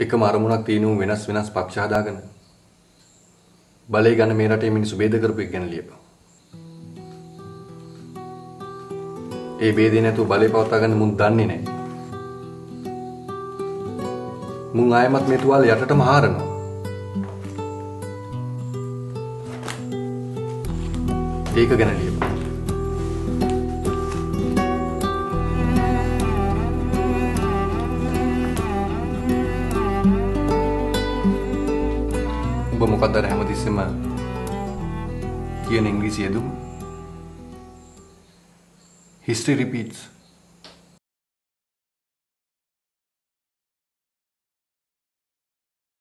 එකම අරමුණක් තියෙනු වෙනස් වෙනස් පක්ෂ හදාගෙන බලය ගන්න මේ රටේ මිනිස්සු ભેද කරපු එක ගැන ලියපන්. ඒ ભેදේ නැතුව බලය පවත්වා ගන්න මුන් දන්නේ නැහැ. මුන් ආයමත් මේ තුවාල යටටම හාරනවා. ඒක ගැන ලියපන්. ඔබ මොකක්ද අර හැමතිස්සෙම කියන ඉංග්‍රීසි යෙදුම? History repeats.